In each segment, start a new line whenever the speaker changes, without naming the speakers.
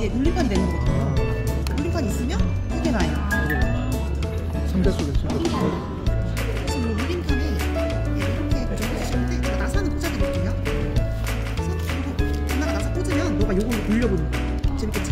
이게 돌림판이 되는 거거든요. 돌림판이 있으면 크게 나요.
상자 속에
그래서 이 돌림판에 이렇게 고정해주시는데 제가 나사는 꽂아드릴게요. 그래서 이거 누나가 나사 꽂으면 너가 요걸로 돌려보는 거야. 재밌겠지?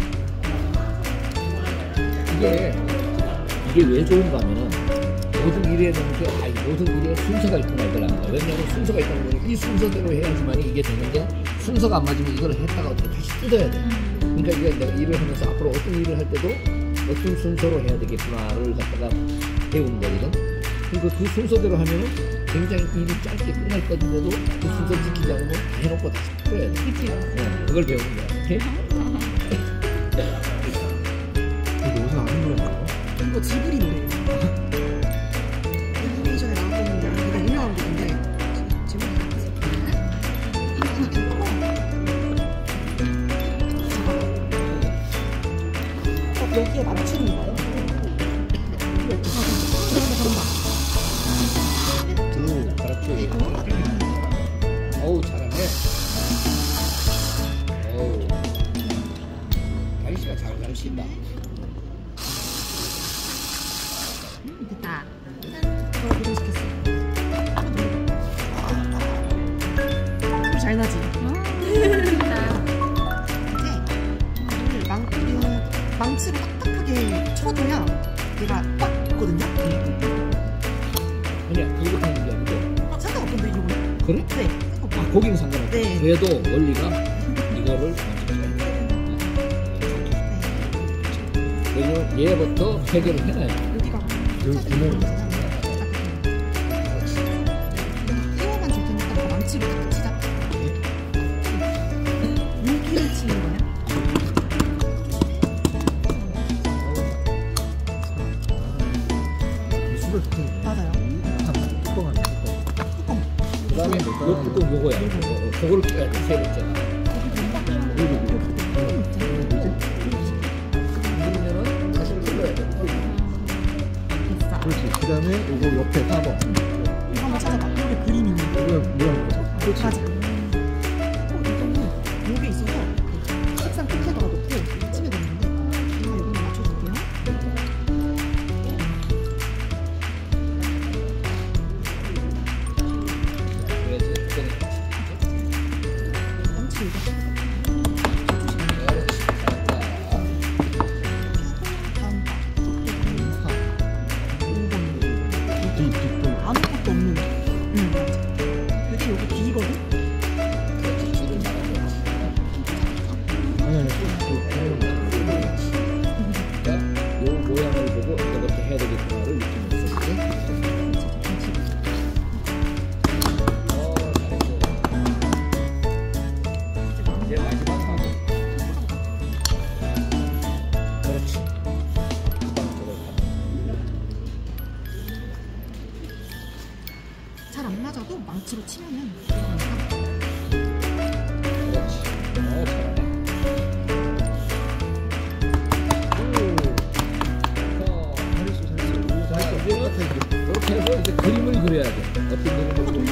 이게 왜 좋은가 하면은 모든 일에는 모든 일에 순서가 있구나 이걸 압니다. 왜냐하면 순서가 있다는 거니 이 순서대로 해야지만 이게 되는데 순서가 안 맞으면 이걸 했다가 어떻게 다시 뜯어야 돼. 그러니까 이게 내가 일을 하면서 앞으로 어떤 일을 할 때도 어떤 순서로 해야 되겠구나를 갖다가 배우는 거거든. 그러니까 그 순서대로 하면은 굉장히 일이 짧게 끝날 건데도 그 순서 지키지 않으면 다 해놓고 다시 풀어야 돼.
그치?
그걸 배우는 거야. 오케이?
이거 어디서 아는 노래인가요?
이거 지브리 노래예요. 애니메이션에 나왔던 되게 유명한 곡인데 제목이 뭐지? 여기에 맞춤인가요?
그렇지. 어우 잘하네. 어우 다리씨가 잘 가르친다.
됐다. 저 고정시켰어요. 소리 잘 나지? 이제 망치로 딱딱하게 쳐줘야 얘가 꽉 붙거든요?
아니야 이거 하는 게 아니고.
상관없던데 이거는?
그래?
네. 상관없어.
아 거기는 상관없어.
네.
그래도 원리가 이거를 그리고 얘부터 해결을 해놔야 돼.
여기가
여기 구멍이
끼워만 줄 테니까 너가 망치로 딱 치자. 물기를 치는 거야?
수를 뜯는
맞아요.
뚜껑 안에 뚜껑.
그 다음에 요것도 요거야. 그거를 껴야 돼. 세 번째가. 그러면은 다시 풀어야 돼.
됐어.
그렇지. 그 다음에 요거 옆에 4번.
이거 한번 찾아봐. 여기 그림이 있는 거.
이거 뭐라는 거죠? 그렇지.
맞아. 이거는 여기 있어서 책상 끝에다가 놓고 치면 되는데 제가 여기를 맞춰줄게요.
그래서 이거는
망치 이거. 다음 봐. 5번.
뒷돈.
아무것도 없는. 맞아. 그게 여기 B거든?
그렇지 지금 말하는
아니
그러니까 요 모양을 보고 이렇게 해야 되겠구나를 느끼면서 이제 마지막 하고 그렇지
잘 안 맞아도 망치로 치면은
그렇지 잘하네 이렇게 해서 이제 그림을 그려야 돼. 어떤 그림을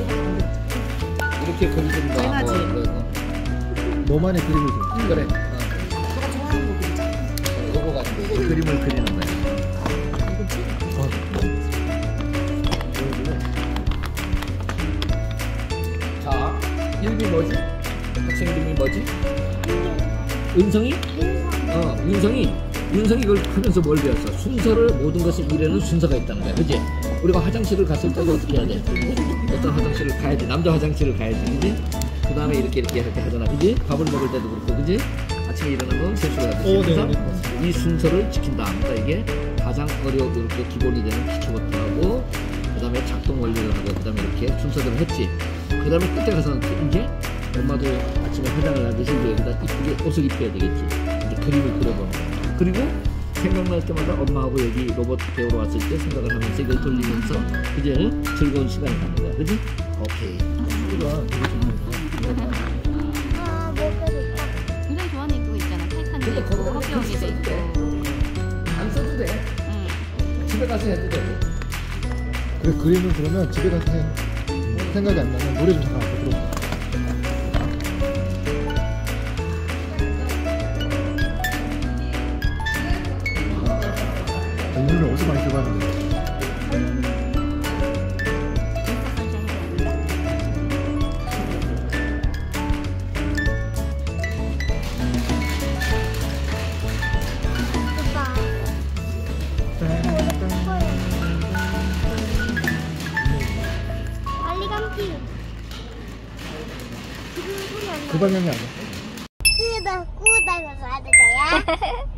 이렇게 그리든가
당연하지.
너만의 그림을 그려.
그래
너가 좋아하는 거 그리자.
그거 가지고 그림을 그리는 거야.
이건 치
자, 이름이 뭐지? 학생 이름이 뭐지? 은성이? 윤성이 이걸 하면서 뭘 배웠어? 순서를 모든 것을 일에는 순서가 있다는 거야, 그지? 우리가 화장실을 갔을 때도 어떻게 해야 돼? 어떤 화장실을 가야 돼? 남자 화장실을 가야지, 그지? 그 다음에 이렇게 하잖아, 그지? 밥을 먹을 때도 그렇고, 그지? 아침에 일어나면 세수를 하듯이. 그래서 이 순서를 지킨다. 그러니까 이게 가장 이렇게 기본이 되는 기초부터 하고, 그 다음에 작동 원리를 하고, 그 다음에 이렇게 순서대로 했지. 그 다음에 끝에 가서는 이제 엄마도 아침에 화장을 하듯이 이제 여기다 이쁘게 옷을 입혀야 되겠지. 이제 그림을 그려보는 거야. 그리고 생각날 때마다 엄마하고 여기 로봇 배우러 왔을 때 생각을 하면서 이걸 돌리면서 이제 즐거운 시간을 갖는 거야. 그지? 오케이.
소리가 되게 좋네요.
굉장히 좋아하는 그거 있잖아. 타이탄도
근데
있고
그거는
허경이도
써도
있고.
돼. 안 써도 돼.
응.
집에 가서 해도 되고.
그래 그림은 그러면 집에 가서 해. 생각이 안 나면 노래 좀 잠깐 앞에 들어봐. 그 방향이 아니야.
구독, 구독 눌러주세요.